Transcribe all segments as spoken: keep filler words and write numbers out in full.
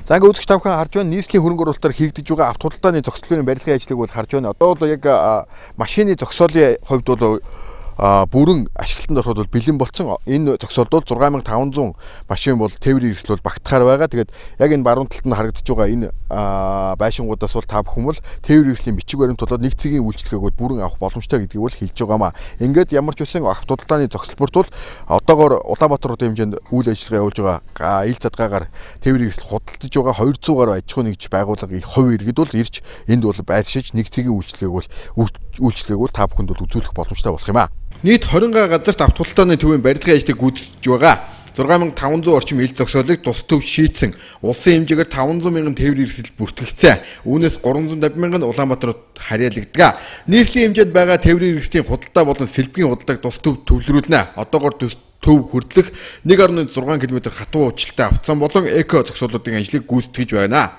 За ингээд үзэгч тавхан харж байна. Нийслэлийн хөрөнгө оруулалтаар хийгдэж байгаа авто худалдааны зохицлын барилгын ажлыг бол харж байна. Одоо бол яг машины зогсоолын хувьд бол бүрэн ашиглалтанд ороход бол бэлэн болсон. Энэ зогсоолд бол зургаан мянга таван зуун машин бол тээврийн хэрэгсэл бол багтахаар байгаа. Тэгээд яг энэ баруун талд нь харагдаж байгаа энэ байшингуудаас бол та бүхэн бол тээврийн хэрэгслийн бичиг баримт болоод нэг цагийн үйлчлэгийг бол бүрэн авах боломжтой гэдгийг бол хэлж байгаамаа. Ингээд ямар ч үсэн авто худалдааны зохицлборт бол одоогоор Улаанбаатар хотын хэмжээнд үйл ажиллагаа явуулж байгаа ил задгаагаар тээврийн хэрэгсэл худалдаж байгаа хоёр зуун гаруй аж ахуйн нэгж байгууллага их хувь иргэд бол ирж энд бол байршиж нэг цагийн үйлчлэгийг бол үйлчлэгийг бол та бүхэнд бол үзүүлэх боломжтой болох юм аа. Нийт двадцать газарт авто худалдааны төвийн барилгын ажлыг гүйцэтгэж байгаа. зургаан мянга таван зуун орчим ил зогсоолыг тус төв шийдсэн. Улсын хэмжээгээр таван зуун мянган тээврийн хэрэгсэл бүртгэгдсэн. Үүнээс гурван зуун тавин мянган Улаанбаатарт харьяалагддаг. Нийслэлийн хэмжээнд байгаа тээврийн хэрэгслийн худалдаа болон сэлбэгийн худалдааг тус төв төвлөрүүлнэ. Одоогоор төв хүртэлх нэг гаруй зургаан километр хатуу уучлалтай автосан болон эко зогсоолуудын ажлыг гүйцэтгэж байна.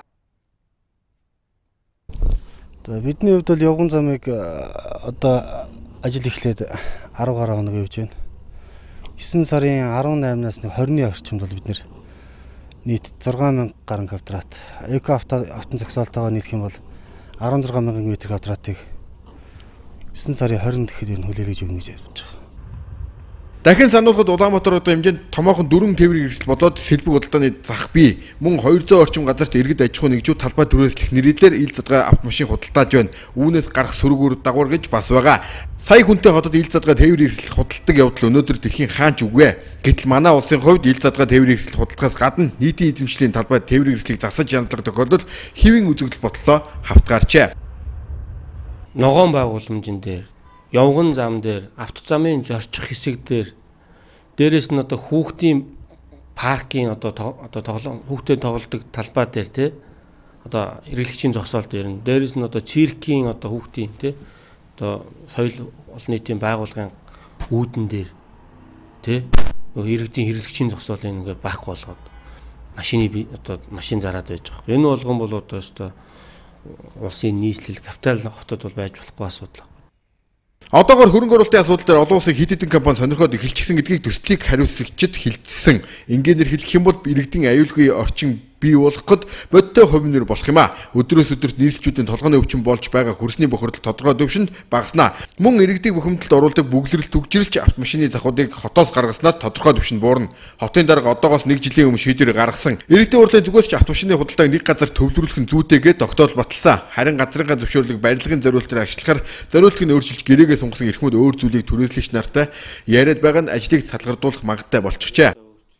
Бидний хувьд бол явган замыг одоо ажил эхлээд арав гаруй хоног явж байна. есөн сарын арван наймнаас двадцатны орчимд бол бид нийт зургаан мянга гаруй квадрат эко автон зогсоолтойгоо нийлэх юм бол арван зургаан мянган метр квадратыг есөн сарын двадцать гэхэд хүлээлгэж өгнө гэж ярьж байгаа. Дахин сануулгад Улаанбаатар хотын хэмжээнд томоохон дөрвөн тээврийн хэрэгсэл болоод сэлбэг худалдааны зах бий. Мөн хоёр зуун орчим газарт иргэд аж ахуйн нэгжүүд талбай түрээслэх нэрээр ил задгаа автомашин худалдааж байна. Үүнээс гарах сөргөөр дагавар гэж бас байгаа. Сая хүнтэй хотод ил задгаа тээврийн хэрэгсэл худалдаг явдал өнөөдөр дэлхийн хаанч үгүй. Гэтэл манай улсын хувьд ил задгаа тээврийн хэрэгсэл худалдахаас гадна нийтийн эзэмшлийн талбай тээврийн хэрэгслийг засаж яналдаг тохиолдолд хэвийн үзэгдэл бодлоо хавтгаарчээ. Ногоон байгууламжийн дээр, явган зам дээр, авто замын зорчих хэсэг дээр, дээрээс нь одоо хүүхдийн паркийн одоо одоо тоглоом хүүхдэд тоглодог талбай дээр тий одоо хэрэглэгчийн зогсоол дээр нь дээрээс нь одоо циркийн одоо хүүхдийн тий одоо соёл олон нийтийн байгууллагын үүдэн дээр тий иргэдийн хэрэглэгчийн зогсоолын ингээ байхгүй болгоод машины одоо машин зараад байж байгаа. Энэ болгон бол одоо өстой улсын нийслэл капитал хотод бол байж болохгүй асуудал. Одоогоор хөрөнгө оруулалтын асуудал дээр олон улсын хэд хэдэн компани сонирхоод эхэлчихсэн гэдгийг төслийг хариуцлагчид хэлсэн. Ингээр хэлэх юм бол иргэдийн аюулгүй орчин бий болгоход бодтой хувь нэр болох юм а. Өдрөөс өдөрт нийслэлчүүдийн толгойн өвчин болж байгаа хөрсний бохирдол тодорхой төвшөнд багаснаа. Мөн иргэдийг бухимдалд оруулдаг бүглэрэлт төгжрэлч автомашины завхуудыг хотоос гаргаснаар тодорхой төвшөнд буурна. Хотын дарга одоогоос нэг жилийн өмнө шийдвэр гаргасан. Иргэдийн урлын зүгээс ч автомашины худалдааг нэг газар төвлөрүүлэх нь зүйтэйгээ тогтоол баталсан. Харин газрынхаа зөвшөөрлөг барилгын зориулалтаар ажиллахаар зориултыг нь өөрчилж гэрээгээ сунгасан эрхмүүд өөр зүйлийг түрээслэгч нартай яриад байгаа нь ажлыг салгардуулах магадaltaй болчихжээ.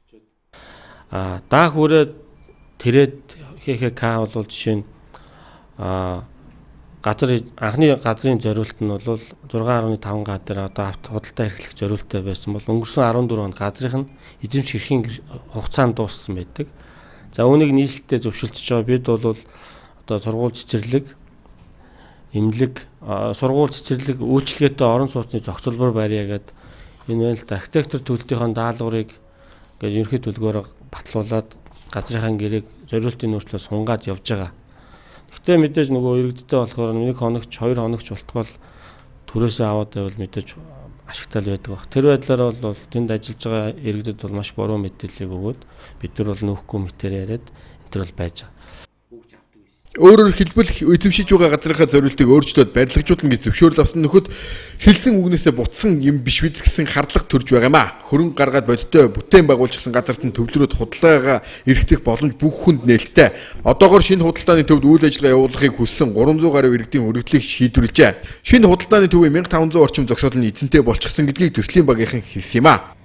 А даа хүрээд тэрэд ХХК бол жишээ нь а газар анхны газрын зориулт нь бол зургаан гаруй таван га дээр одоо авто худалдаа эрхлэх зориулттай байсан бол өнгөрсөн арван дөрвөн онд газрынх нь эзэмших эрхийн хугацаанд дууссан байдаг. За үүнийг нийслэлтэй зөвшөлдөж байгаа бид бол одоо сургууль цэцэрлэг, эмнэлэг, сургууль цэцэрлэг үйлчлэгээтэй орон сууцны зохицолбор барья гэдэг энэ байл архитектор төлөлтийн даалгаврыг гэж ерөнхий төлгөөр батлуулаад газрынхаа гэрээг зориултын нөөцлөө сунгаад явж байгаа. Гэхдээ мэдээж нөгөө иргэдтэй болохоор нэг хоногч хоёр хоногч болтгол төрөөсөө аваад байвал мэдээж ашигтай байдаг баг. Тэр байдлаар бол тэнд ажиллаж байгаа иргэдэд бол маш буруу мэдээллийг өгөөд бид нар бол нөөхгүй мэтээр яриад энэ төр бол байж байгаа. Өөрөөр хэлбэл эзэмшиж байгаа газрынхаа зориултыг өөрчлөөд барилгажуулна гэж зөвшөөрөл авсан нөхөд хэлсэн үгнээсээ бутсан юм биш биз гэсэн хардлага төрж байгаа юм а. Хөрөнгө гаргаад бодиттой бүтээн байгуулчихсан газарт нь төвлөрөөд худалдаагаа эрхтэх боломж бүх хүнд нээлттэй. Одоогоор шинэ худалдааны төвд үйл ажиллагаа явуулахыг хүссэн гурван зуун гаруй иргэдийн өргөдлийг шийдвэрлэжээ. Шинэ худалдааны төвийн мянга таван зуун орчим зогсоол нь эзэнтэй болчихсон гэдгийг төслийн багийнхан хэлсэн юм а.